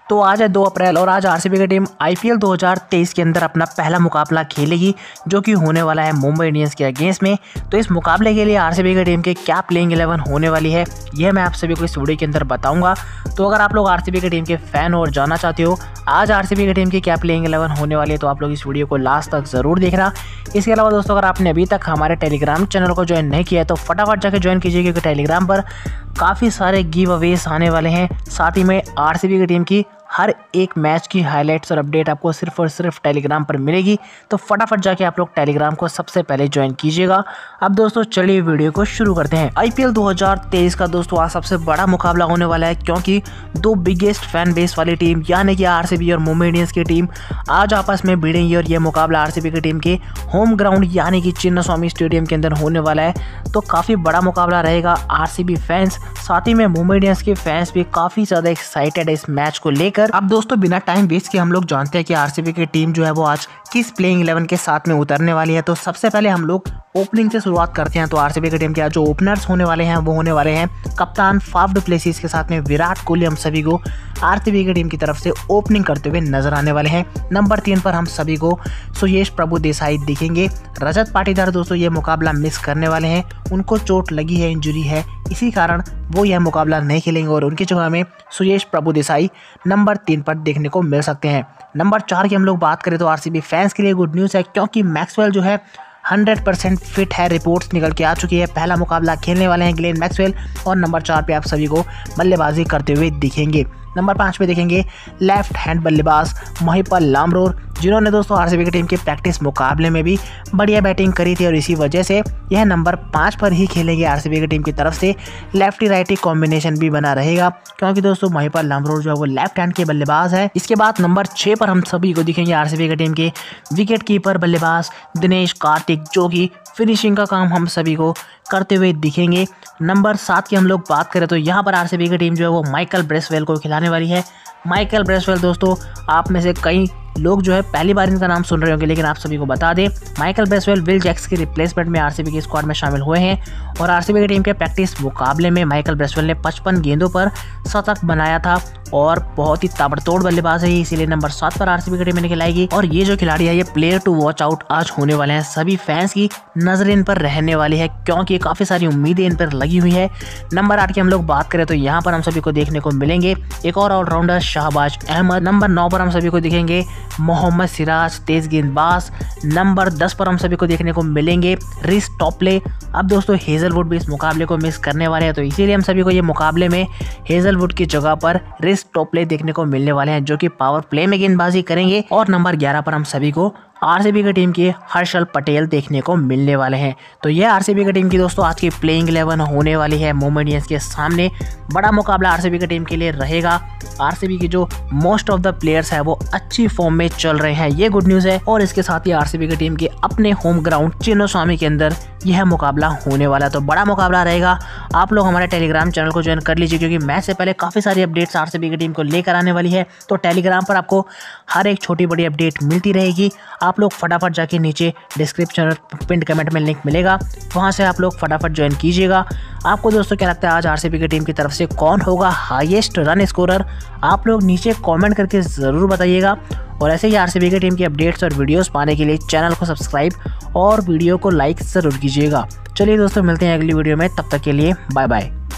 तो आज है 2 अप्रैल और आज आरसीबी की टीम आईपीएल 2023 के अंदर अपना पहला मुकाबला खेलेगी जो कि होने वाला है मुंबई इंडियंस के अगेंस्ट में। तो इस मुकाबले के लिए आरसीबी की टीम के क्या प्लेइंग 11 होने वाली है यह मैं आप सभी को इस वीडियो के अंदर बताऊंगा। तो अगर आप लोग आरसीबी की टीम के फैन और जानना चाहते हो आज आरसीबी की टीम की क्या प्लेइंग 11 होने वाली है तो आप लोग इस वीडियो को लास्ट तक जरूर देखना। इसके अलावा दोस्तों अगर आपने अभी तक हमारे टेलीग्राम चैनल को ज्वाइन नहीं किया है तो फटाफट जाकर ज्वाइन कीजिए क्योंकि टेलीग्राम पर काफ़ी सारे गिव अवेज आने वाले हैं। साथ ही में आरसीबी की टीम की हर एक मैच की हाइलाइट्स और अपडेट आपको सिर्फ और सिर्फ टेलीग्राम पर मिलेगी। तो फटाफट जाके आप लोग टेलीग्राम को सबसे पहले ज्वाइन कीजिएगा। अब दोस्तों चलिए वीडियो को शुरू करते हैं। आईपीएल 2023 का दोस्तों आज सबसे बड़ा मुकाबला होने वाला है क्योंकि दो बिगेस्ट फैन बेस वाली टीम यानी कि आरसीबी और मुंबई इंडियंस की टीम आज आपस में भिड़ेंगी और यह मुकाबला आरसीबी की टीम के होम ग्राउंड यानी कि चिन्नास्वामी स्टेडियम के अंदर होने वाला है। तो काफ़ी बड़ा मुकाबला रहेगा। आरसीबी फैंस साथ ही में मुंबई इंडियंस के फैंस भी काफ़ी ज़्यादा एक्साइटेड है इस मैच को लेकर। अब दोस्तों बिना टाइम वेस्ट के हम लोग जानते हैं कि आरसीबी की टीम जो है वो आज किस प्लेइंग 11 के साथ में उतरने वाली है। तो सबसे पहले हम लोग ओपनिंग से शुरुआत करते हैं। तो आरसीबी की टीम के आज जो ओपनर्स होने वाले हैं वो होने वाले हैं कप्तान फाफ डु प्लेसिस के साथ में विराट कोहली हम सभी को आरसीबी की टीम की तरफ से ओपनिंग करते हुए नजर आने वाले हैं। नंबर 3 पर हम सभी को सुयश प्रभु देसाई दिखेंगे। रजत पाटीदार दोस्तों ये मुकाबला मिस करने वाले हैं, उनको चोट लगी है, इंजरी है, इसी कारण वो यह मुकाबला नहीं खेलेंगे और उनकी जगह में सुयश प्रभु देसाई नंबर 3 पर देखने को मिल सकते हैं। नंबर 4 की हम लोग बात करें तो आरसीबी फैंस के लिए गुड न्यूज़ है क्योंकि मैक्सवेल जो है 100% फिट है। रिपोर्ट्स निकल के आ चुकी है। पहला मुकाबला खेलने वाले हैं ग्लेन मैक्सवेल और नंबर 4 पे आप सभी को बल्लेबाजी करते हुए दिखेंगे। नंबर 5 पे देखेंगे लेफ्ट हैंड बल्लेबाज महिपाल लामरोर जिन्होंने दोस्तों आरसीबी की टीम के प्रैक्टिस मुकाबले में भी बढ़िया बैटिंग करी थी और इसी वजह से यह नंबर 5 पर ही खेलेंगे। आरसीबी की टीम की तरफ से लेफ्टी राइटी कॉम्बिनेशन भी बना रहेगा क्योंकि दोस्तों महिपाल लामरोर जो है वो लेफ्ट हैंड के बल्लेबाज है। इसके बाद नंबर 6 पर हम सभी को दिखेंगे आरसीबी की टीम के विकेट कीपर बल्लेबाज दिनेश कार्तिक जो कि फिनिशिंग का काम हम सभी को करते हुए दिखेंगे। नंबर 7 की हम लोग बात करें तो यहाँ पर आरसीबी की टीम जो है वो माइकल ब्रेसवेल को खिलाने वाली है। माइकल ब्रेसवेल दोस्तों आप में से कई लोग जो है पहली बार इनका नाम सुन रहे होंगे लेकिन आप सभी को बता दें माइकल ब्रेसवेल विल जैक्स के रिप्लेसमेंट में आरसीबी की स्क्वाड में शामिल हुए हैं और आरसीबी की टीम के प्रैक्टिस मुकाबले में माइकल ब्रेसवेल ने 55 गेंदों पर शतक बनाया था और बहुत ही ताबड़तोड़ बल्लेबाज है, इसीलिए नंबर 7 पर आरसीबी की टीम में खिलाएगी। और ये जो खिलाड़ी है ये प्लेयर टू वॉच आउट आज होने वाले हैं। सभी फैंस की नजर इन पर रहने वाली है क्योंकि काफ़ी सारी उम्मीदें इन पर लगी हुई है। नंबर 8 की हम लोग बात करें तो यहाँ पर हम सभी को देखने को मिलेंगे एक और ऑलराउंडर शाहबाज अहमद। नंबर 9 पर हम सभी को दिखेंगे मोहम्मद सिराज तेज गेंदबाज। नंबर 10 पर हम सभी को देखने को मिलेंगे रिस टॉपले। अब दोस्तों हेजलवुड भी इस मुकाबले को मिस करने वाले हैं तो इसीलिए हम सभी को ये मुकाबले में हेजलवुड की जगह पर रिस टॉपले देखने को मिलने वाले हैं जो कि पावर प्ले में गेंदबाजी करेंगे। और नंबर 11 पर हम सभी को आरसीबी की टीम के हर्षल पटेल देखने को मिलने वाले हैं। तो यह आरसीबी की टीम की दोस्तों आज की प्लेइंग 11 होने वाली है मुंबई इंडियंस के सामने। बड़ा मुकाबला आरसीबी की टीम के लिए रहेगा। आरसीबी की जो मोस्ट ऑफ द प्लेयर्स है वो अच्छी फॉर्म में चल रहे हैं, ये गुड न्यूज़ है। और इसके साथ ही आरसीबी की टीम के अपने होम ग्राउंड चिन्नास्वामी के अंदर यह मुकाबला होने वाला है। तो बड़ा मुकाबला रहेगा। आप लोग हमारे टेलीग्राम चैनल को ज्वाइन कर लीजिए क्योंकि मैच से पहले काफ़ी सारी अपडेट्स आरसीबी की टीम को लेकर आने वाली है। तो टेलीग्राम पर आपको हर एक छोटी बड़ी अपडेट मिलती रहेगी। आप लोग फटाफट जाके नीचे डिस्क्रिप्शन पिन कमेंट में लिंक मिलेगा, वहां से आप लोग फटाफट ज्वाइन कीजिएगा। आपको दोस्तों क्या लगता है आज आरसीबी की टीम की तरफ से कौन होगा हाईएस्ट रन स्कोरर? आप लोग नीचे कमेंट करके ज़रूर बताइएगा। और ऐसे ही आरसीबी की टीम की अपडेट्स और वीडियोस पाने के लिए चैनल को सब्सक्राइब और वीडियो को लाइक ज़रूर कीजिएगा। चलिए दोस्तों मिलते हैं अगली वीडियो में, तब तक के लिए बाय बाय।